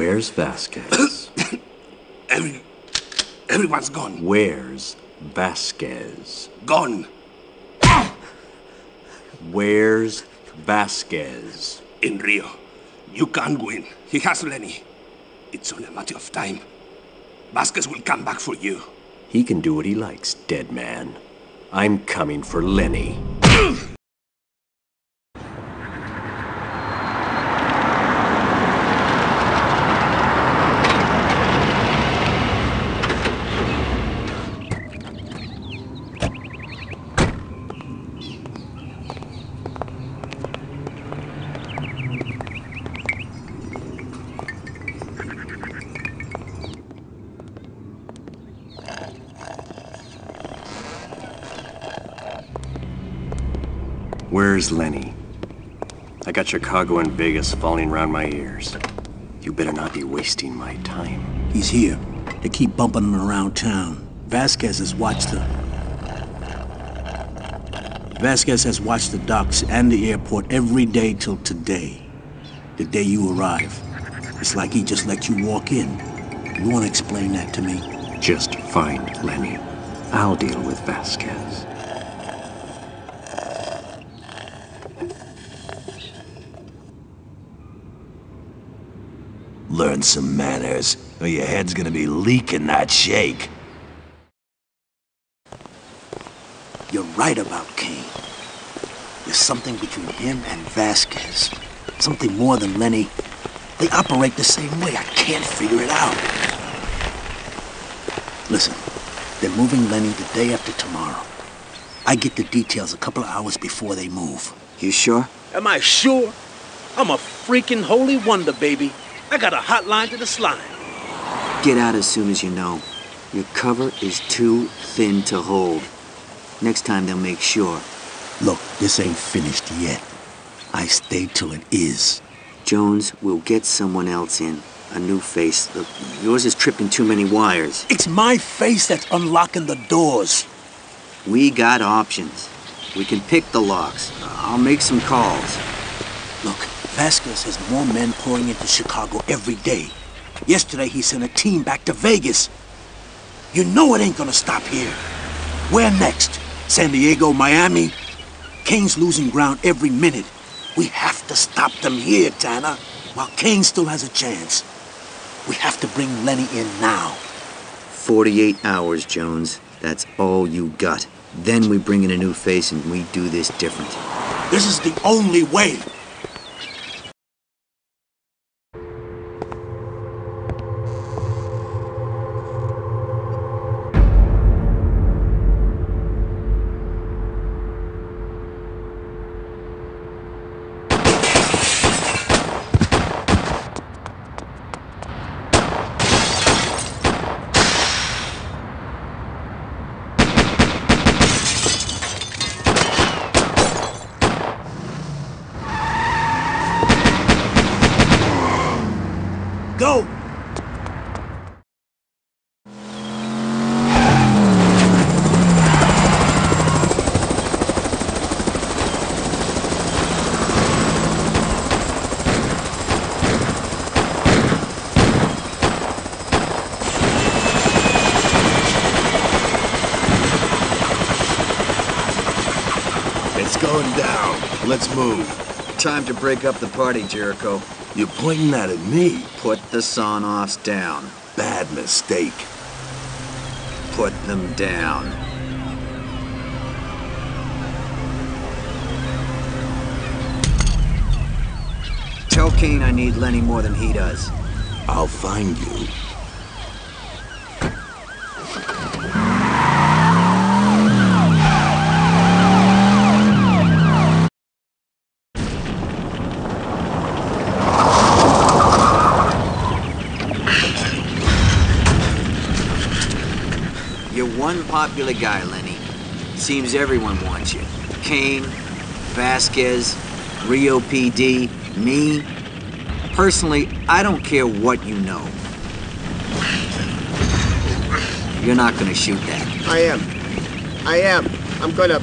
Where's Vasquez? Everyone's gone. Where's Vasquez? Gone. Where's Vasquez? In Rio. You can't win. He has Lenny. It's only a matter of time. Vasquez will come back for you. He can do what he likes, dead man. I'm coming for Lenny. Where's Lenny? I got Chicago and Vegas falling around my ears. You better not be wasting my time. He's here. They keep bumping him around town. Vasquez has watched the docks and the airport every day till today. The day you arrive. It's like he just let you walk in. You want to explain that to me? Just find Lenny. I'll deal with Vasquez. Learn some manners, or your head's gonna be leaking that shake. You're right about Kane. There's something between him and Vasquez. Something more than Lenny. They operate the same way. I can't figure it out. Listen, they're moving Lenny the day after tomorrow. I get the details a couple of hours before they move. You sure? Am I sure? I'm a freaking holy wonder, baby. I got a hotline to the slime. Get out as soon as you know. Your cover is too thin to hold. Next time they'll make sure. Look, this ain't finished yet. I stay till it is. Jones, we'll get someone else in. A new face. Look, yours is tripping too many wires. It's my face that's unlocking the doors. We got options. We can pick the locks. I'll make some calls. Look, Vasquez has more men pouring into Chicago every day. Yesterday, he sent a team back to Vegas. You know it ain't gonna stop here. Where next? San Diego, Miami? Kane's losing ground every minute. We have to stop them here, Tanner, while Kane still has a chance. We have to bring Lenny in now. 48 hours, Jones. That's all you got. Then we bring in a new face and we do this different. This is the only way. Go! It's going down. Let's move. Time to break up the party, Jericho. You're pointing that at me. Put the sawn-offs down. Bad mistake. Put them down. Tell Kane I need Lenny more than he does. I'll find you. You're one popular guy, Lenny. Seems everyone wants you. Kane, Vasquez, Rio PD, me. Personally, I don't care what you know. You're not gonna shoot that. I am. I'm gonna...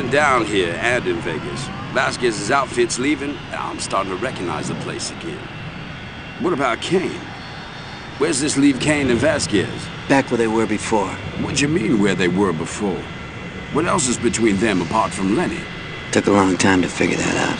down here and in Vegas. Vasquez's outfit's leaving, and I'm starting to recognize the place again. What about Kane? Where's this leave Kane and Vasquez? Back where they were before. What do you mean where they were before? What else is between them apart from Lenny? Took a long time to figure that out.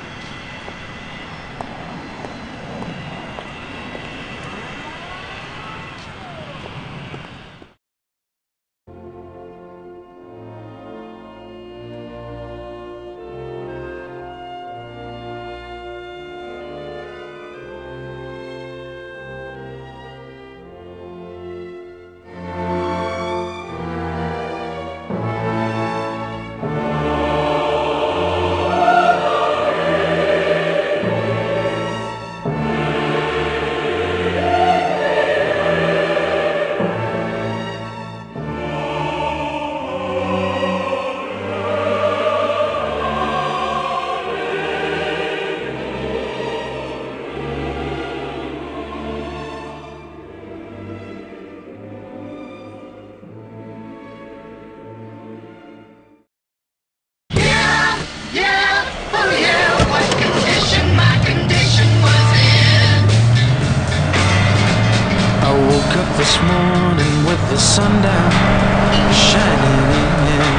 This morning with the sundown shining in,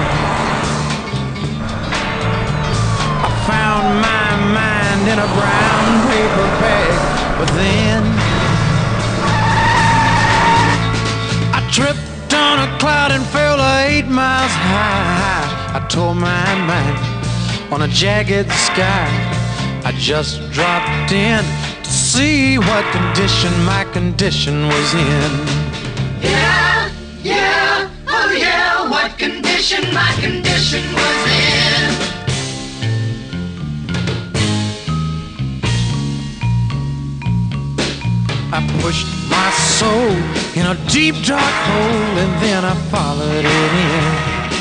I found my mind in a brown paper bag, but then I tripped on a cloud and fell 8 miles high. I tore my mind on a jagged sky. I just dropped in to see what condition my condition was in. Yeah, yeah, oh yeah, what condition my condition was in. I pushed my soul in a deep dark hole and then I followed it in.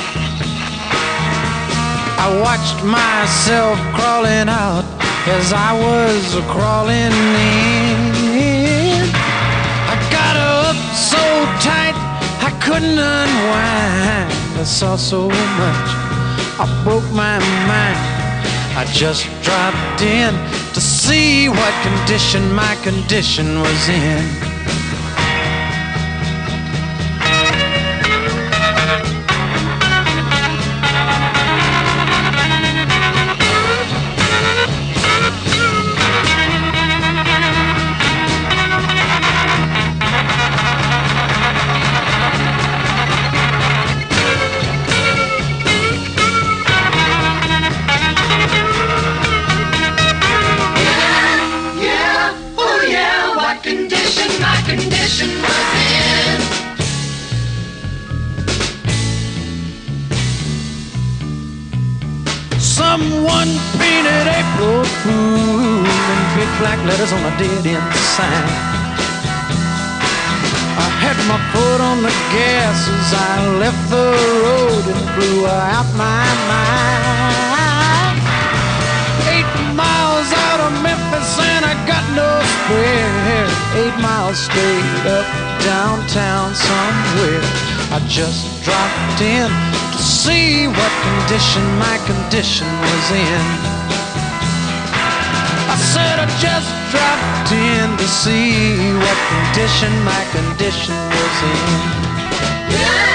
I watched myself crawling out as I was crawling in. I got up so tight I couldn't unwind. I saw so much, I broke my mind. I just dropped in to see what condition my condition was in. Someone painted April Fool in big black letters on a dead-end sign. I had my foot on the gas as I left the road and blew out my mind. 8 miles out of Memphis and I got no spare. 8 miles straight up downtown somewhere. I just dropped in to see what condition my condition was in. I said I just dropped in to see what condition my condition was in. Yeah.